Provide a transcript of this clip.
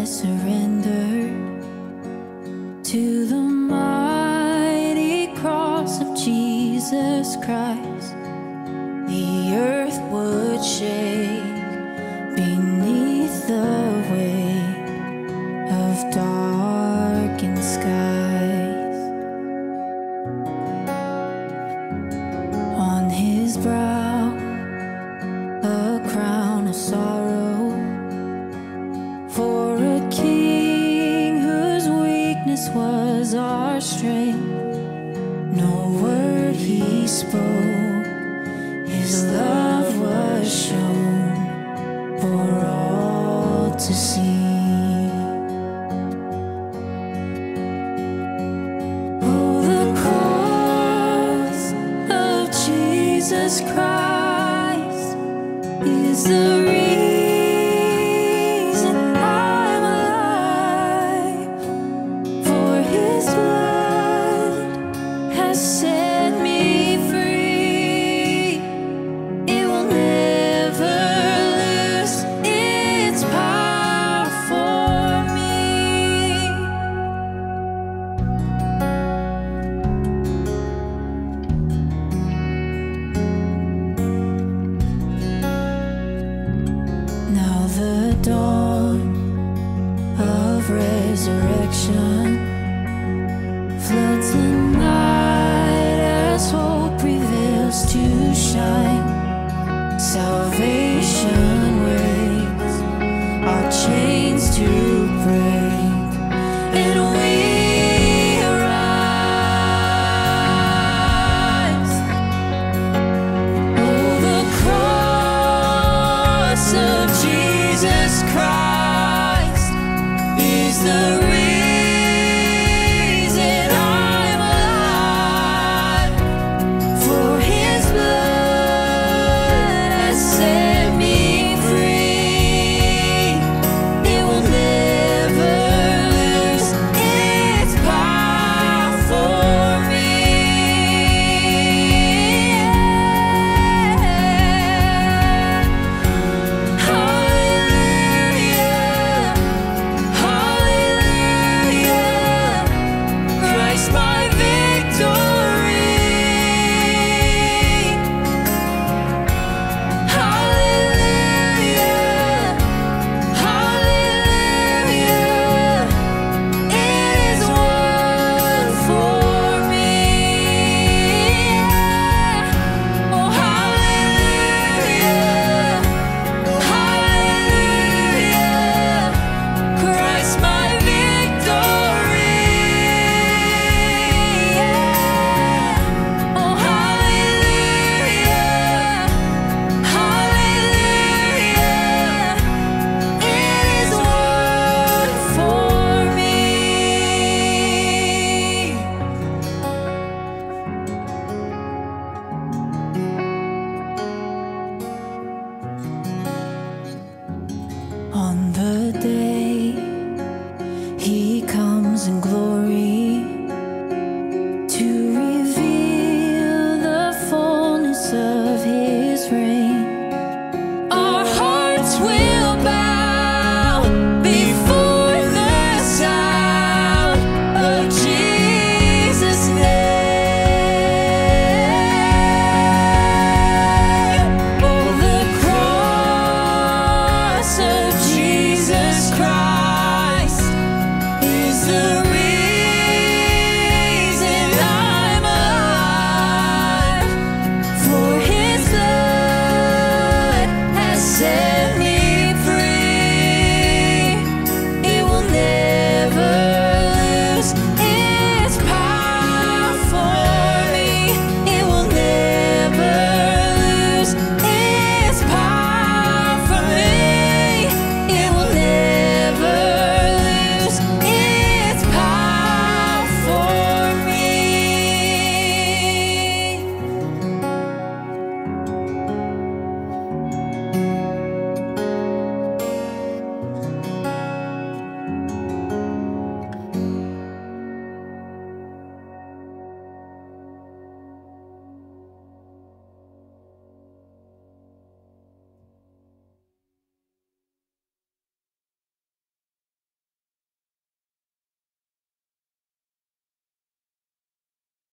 surrender to the mighty cross of Jesus Christ, the earth would shake beneath the weight of darkened skies. On his brow a crown of sorrow, for a king whose weakness was our strength. No word he spoke, his love was shown for all to see. Oh, the cross of Jesus Christ is the reason I'm alive, for his blood has set me free. It will never lose its power for me. Now the dawn of resurrection floods the night as hope prevails to shine. Salvation waits our chains to break, and we arise. Oh, the cross of Jesus Christ is the reason I'm alive, for his blood has set me free. It will never lose its power for me. Hallelujah, hallelujah, Christ my victory. Hallelujah, hallelujah, it is won for me. Oh, hallelujah, hallelujah, Christ my victory. Oh, hallelujah, hallelujah, it is won for me. On the day